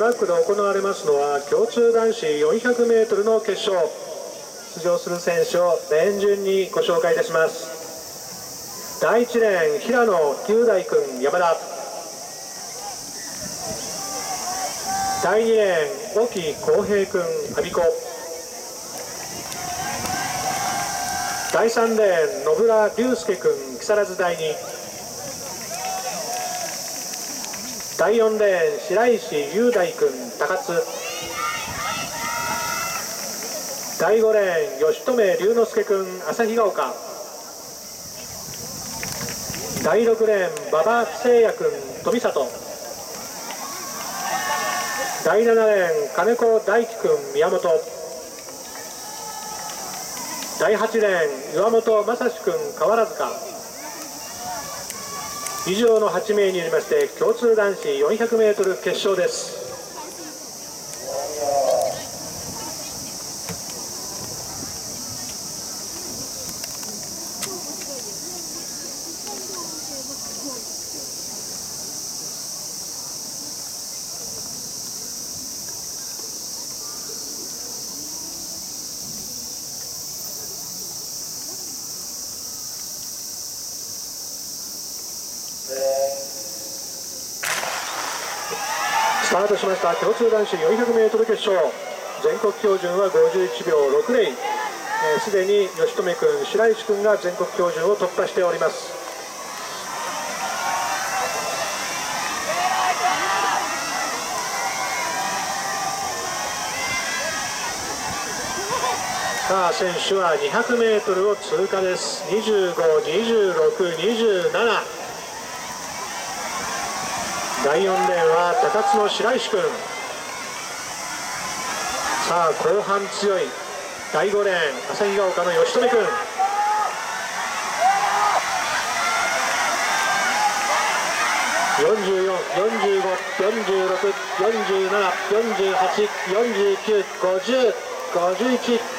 ラックで行われますのは共通男子 400m の決勝。出場する選手をレーン順にご紹介いたします。第1レーン平野雄大君山田、第2レーン沖浩平君我孫子、第3レーン野村龍介君木更津第2、第4レーン白石雄大君高津、第5レーン吉留龍之介君旭ヶ丘、第6レーン馬場誠也君富里、第7レーン金子大輝君宮本、第8レーン岩本正史君河原塚。以上の8名によりまして共通男子 400m 決勝です。スタートしました共通男子 400m 決勝。全国標準は51秒60。すでに吉留君白石君が全国標準を突破しております。さあ選手は 200m を通過です。25、26、27。第4レーンは高津の白石君。さあ後半強い第5レーン旭ヶ丘の吉留君。44、45、46、47、48、49、50、51。